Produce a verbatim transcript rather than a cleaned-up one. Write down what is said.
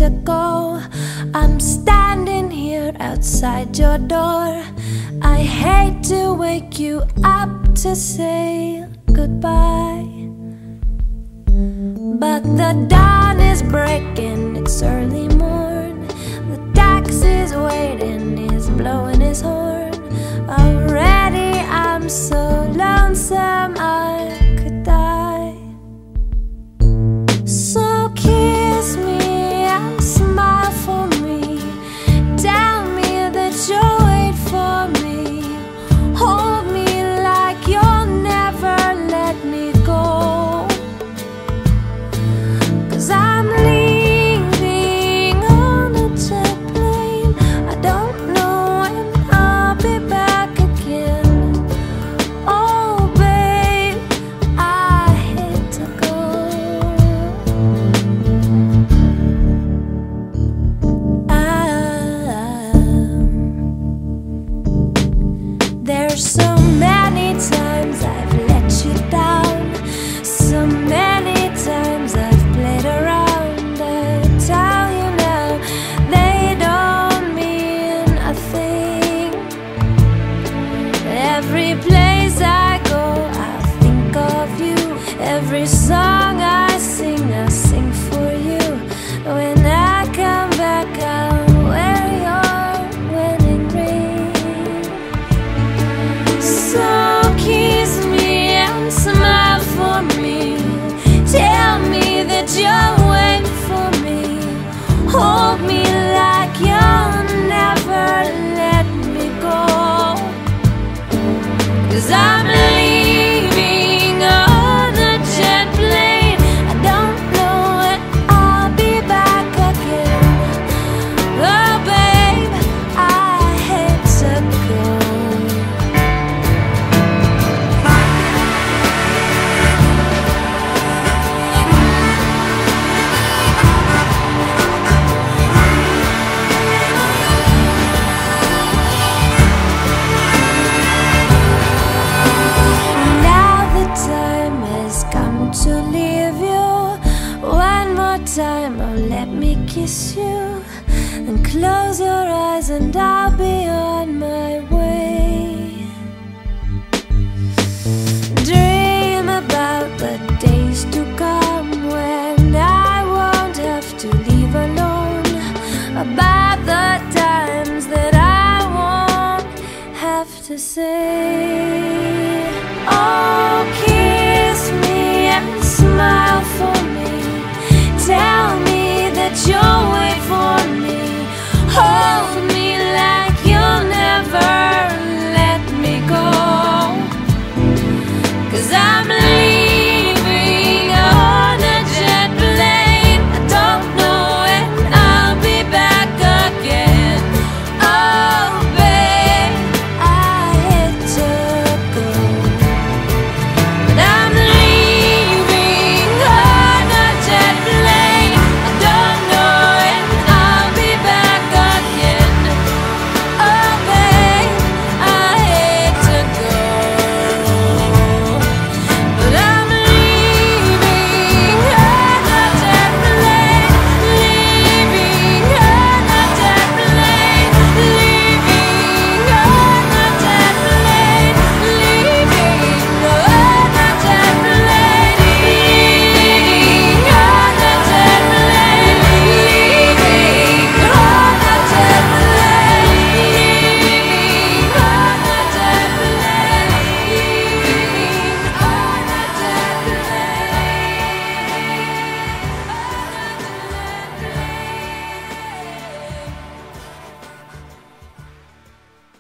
to go. I'm standing here outside your door. I hate to wake you up to say goodbye, but the dawn is breaking, it's early morn. The taxi's waiting, he's blowing his horn. Already I'm so lonesome I could die. So kiss me and smile for me. Tell me that you'll wait for me. Hold me like you'll never let me go. 'Cause I'm leaving on a jet plane. I don't know when I'll be back again. Oh babe, I hate to go. There's so many times I've let you down, so many times I've played around. I tell you now, they don't mean a thing. Every place I go, I think of you. Every song I sing, I sing for you. When I come back, I'll wear your wedding ring. So kiss me and smile for me. Tell me that you'll wait for me. Hold me like you'll never let me go. 'Cause I'm leaving on a jet plane. I don't know when I'll be back again. Oh babe, I hate to go. Now the time has come to leave you. One more time, oh let me kiss you. And close your eyes and I'll be yours.